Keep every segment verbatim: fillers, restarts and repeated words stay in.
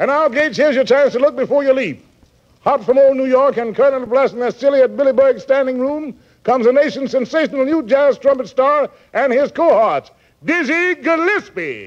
And now, Gates, here's your chance to look before you leap. Hot from old New York and Colonel blasting that silly at Billy Berg's standing room comes a nation's sensational new jazz trumpet star and his cohorts, Dizzy Gillespie.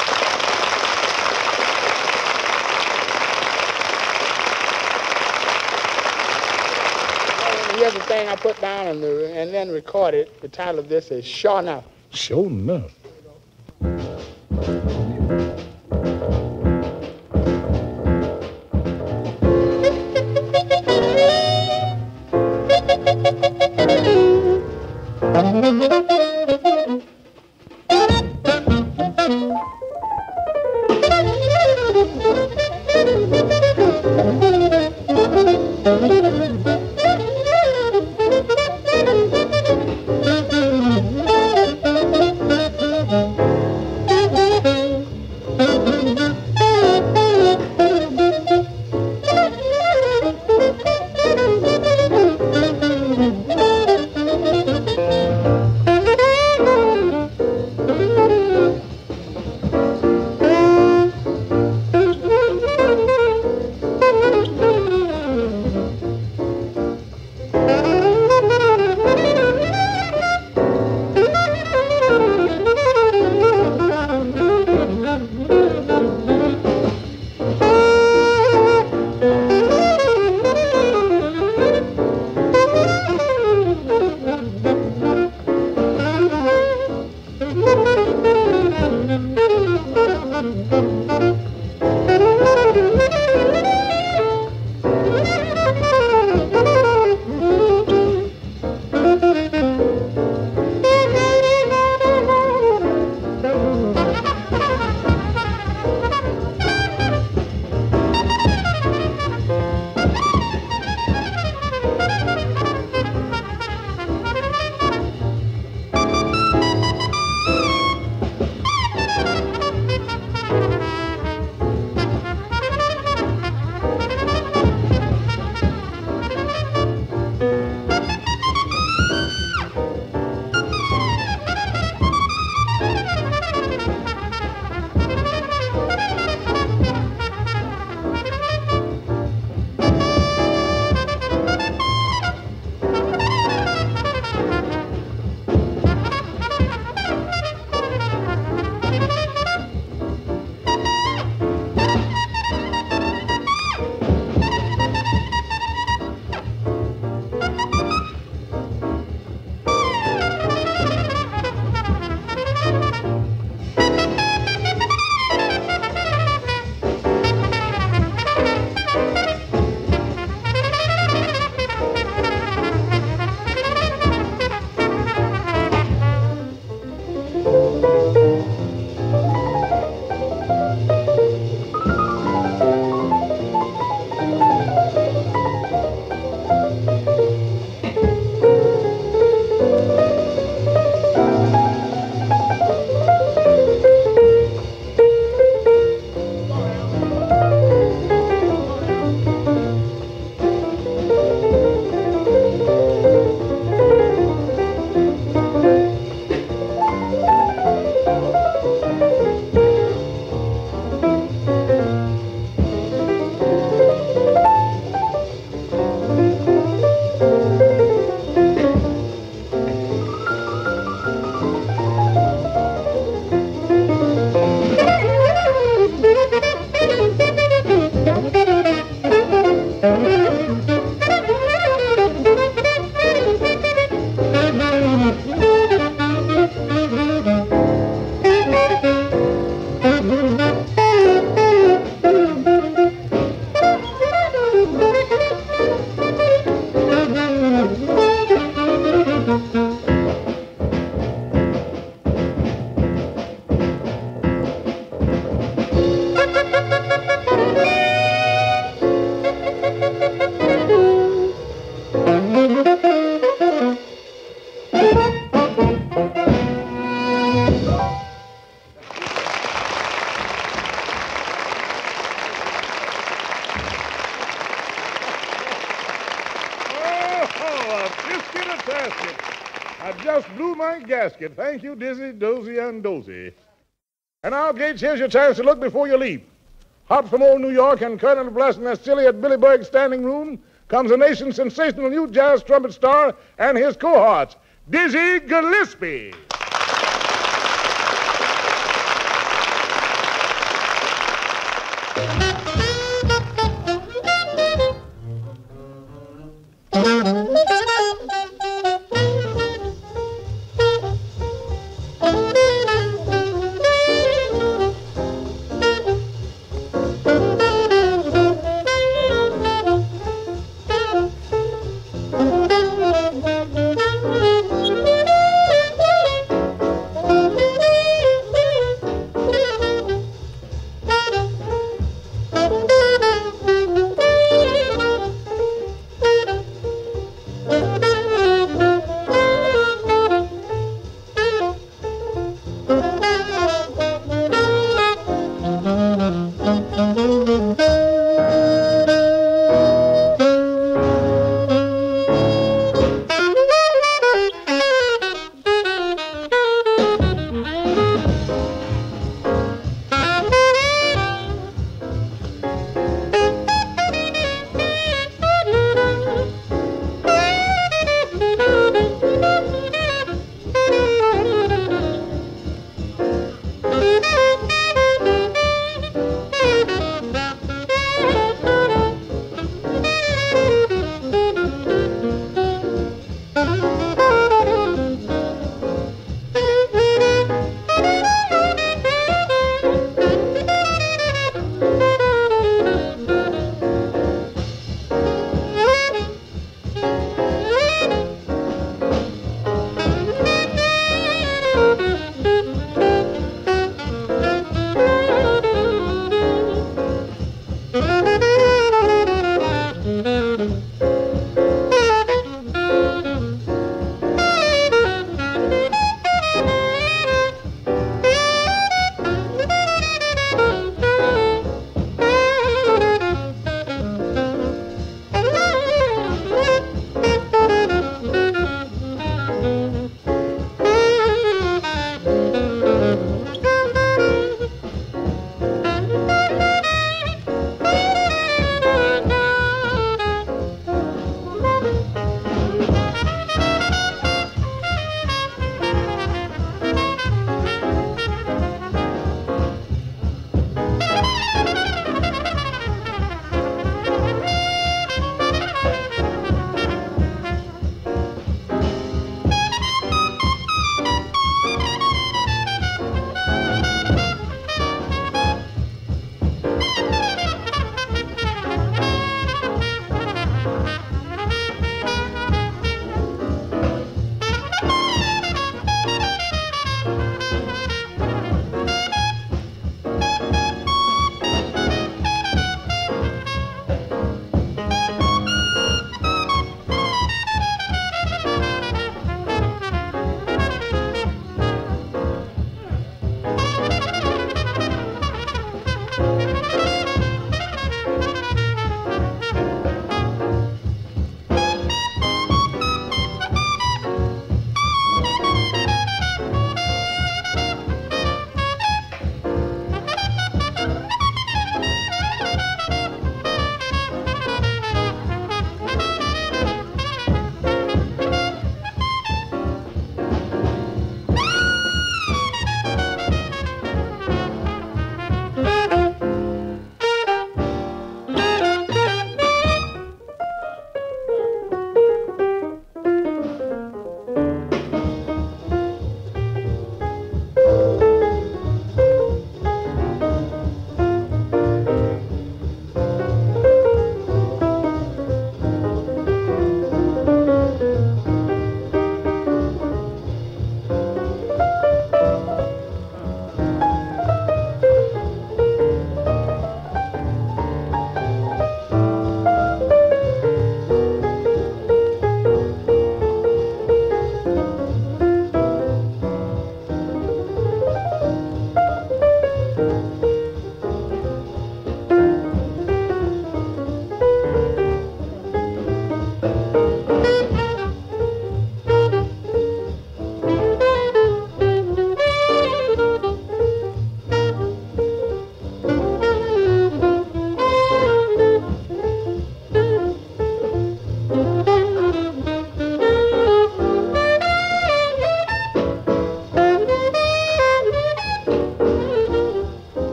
Here's the thing I put down and, the, and then recorded. The title of this is Sure Enough. Sure enough. I just blew my gasket. Thank you, Dizzy, Dozy, and Dozy. And now, Gates, here's your chance to look before you leap. Hot from old New York and current blasting that silly at Billy Berg's standing room comes a nation's sensational new jazz trumpet star and his cohorts, Dizzy Gillespie.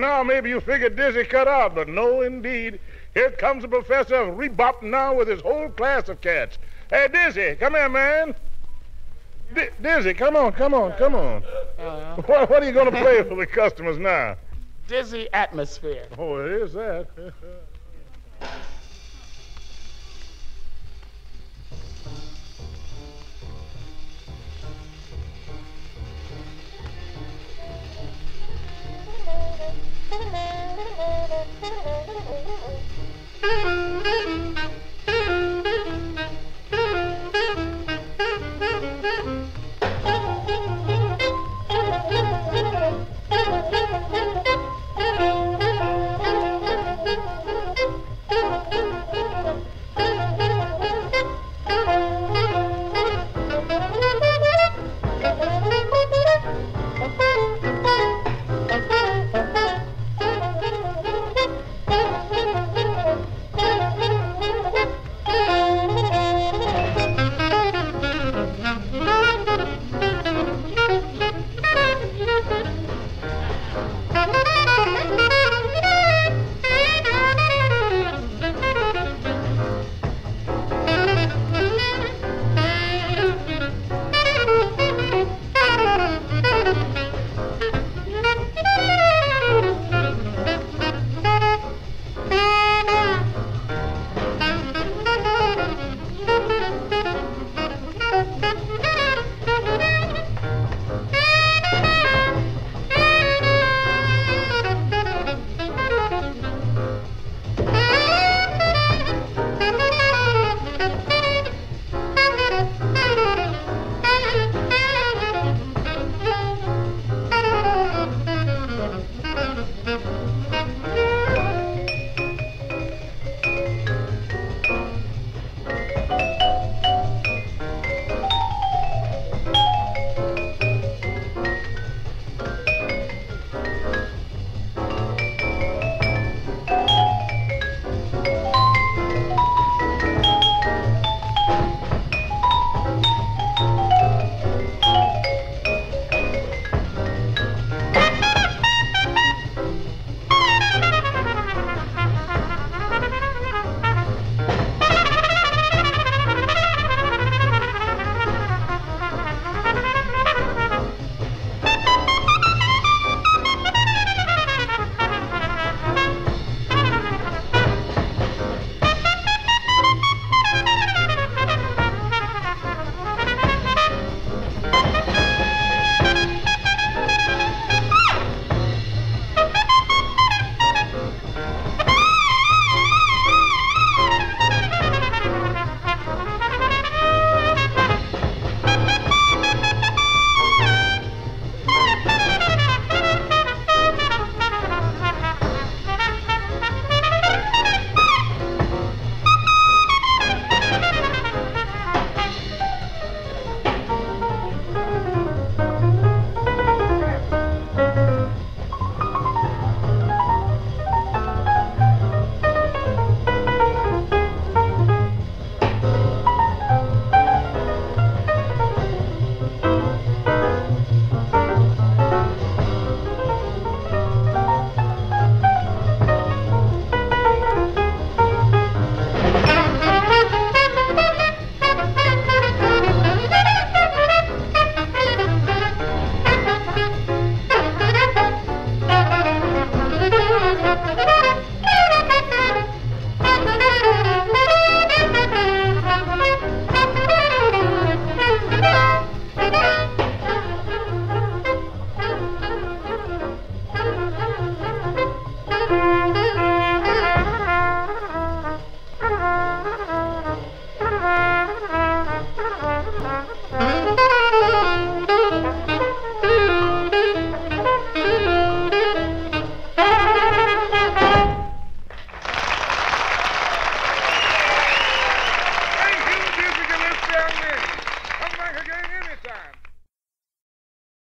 now maybe you figured Dizzy cut out, but no, indeed. Here comes the professor of rebop now with his whole class of cats. Hey, Dizzy, come here, man. D- Dizzy, come on, come on, come on. Uh-huh. What, what are you going to play for the customers now? Dizzy Atmosphere. Oh, it is that.